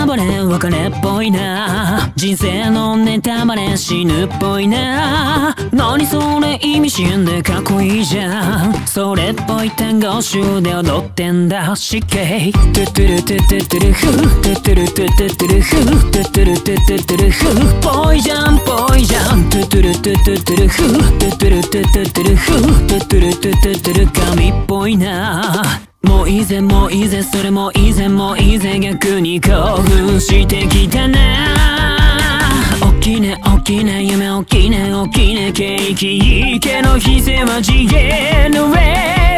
バレ別れっぽいな、人生のネタバレ死ぬっぽいな、何それ意味深でかっこいいじゃん、それっぽい単語集で踊ってんだしけ、トゥトゥルトゥトゥトゥルフトゥトゥルトゥトゥトゥルフトゥトゥルトゥトゥトゥルフぽいじゃんぽいじゃん、トゥトゥルトゥトゥトゥルフトゥトゥルトゥトゥトゥルフトゥトゥルトゥトゥトゥル神っぽいな、もういいぜもういいぜそれもいいぜもういいぜ、逆に興奮してきたな、おっきねおっきね夢おっきねおっきねケーキいいけど日勢は次元の上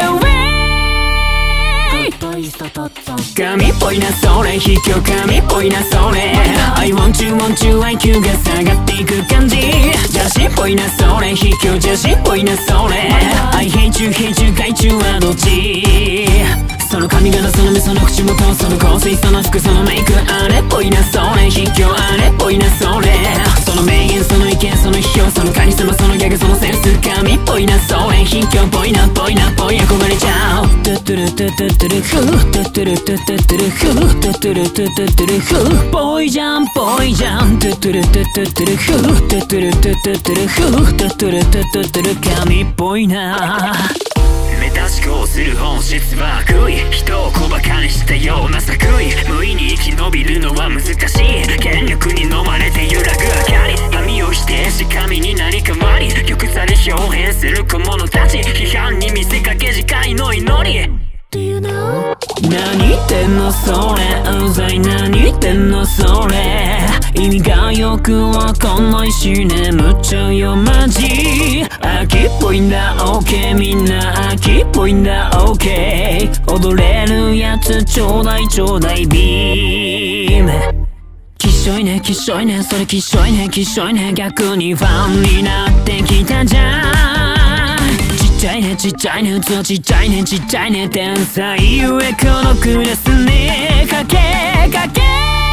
神っぽいなそれ卑怯神っぽいなそれ I want you want you IQ が下がっていく感じ、邪神っぽいなそれ卑怯邪神っぽいなそれ I hate you hate you 害虫はどっち、その髪型その目その口元その香水その服そのメイクあれっぽいなそれ卑怯あれっぽいなそれ、その名言その意見その批評そのカリスマそのギャグそのセンス神っぽいなそれ卑怯っぽいなっぽいなっぽい憧れちゃう、トゥトゥルトゥトゥトゥルフトゥトゥルトゥトゥトゥルフトゥトゥルトゥトゥトゥルフぽいじゃんぽいじゃん、トゥトゥルトゥトゥトゥルフトゥトゥルトゥトゥトゥルフトゥトゥルトゥトゥトゥル神っぽいな、目出しこうする本質は悪意、人を小馬鹿にしたような作為、無意に生き延びるのは難しい、権力に飲まれて揺らぐ明かり、神を否定し神になりかわり、曲さで表現する小物たち、批判に見せかけ次回の祈り、Do you know? 何言ってんのそれうざい何言ってんのそれ意味がよくわかんないし眠っちゃうよマジ、秋っぽいんだ OK みんな秋っぽいんだ OK 踊れるやつちょうだいちょうだいビーム、きっしょいねきっしょいねそれきっしょいねきっしょいね逆にファンになってきたじゃん、ちっちゃいねちっちゃいね器ちっちゃいねちっちゃいね天才ゆえこのクラスねかけかけ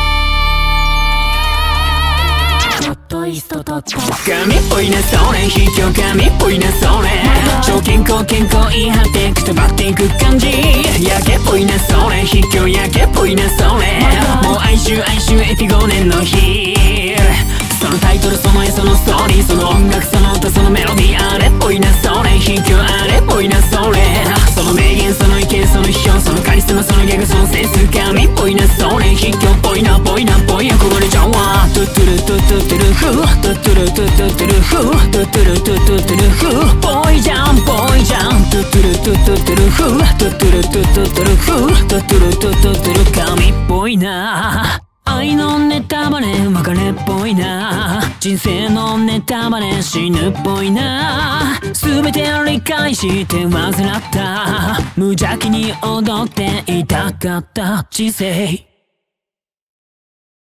神っぽいなそれ卑怯神っぽいなそれ超健康健康言い張ってくたばっていく感じ、やけっぽいなそれ卑怯やけっぽいなそれもう哀愁哀愁エピ5年の日、そのタイトルその絵そのストーリーその音楽その歌そのメロディーあれっぽいなそれ卑怯あれっぽいなそれ、その名言その意見その批評そのカリスマそのギャグそのセンス神っぽいなそれ卑怯っぽいなっぽいなっぽい憧れちゃうわ、トゥトゥルトゥトゥトゥルフトゥトゥルトゥトゥトゥルフトゥトゥルトゥトゥトゥルフぽいじゃんぽいじゃんトゥトゥルトゥトゥトゥルフトゥトゥルトゥトゥトゥルフトゥトゥルトゥトゥトゥル神っぽいな、愛のネタバレ別れっぽいな、人生のネタバレ死ぬっぽいな、全て理解して患った無邪気に踊っていたかった人生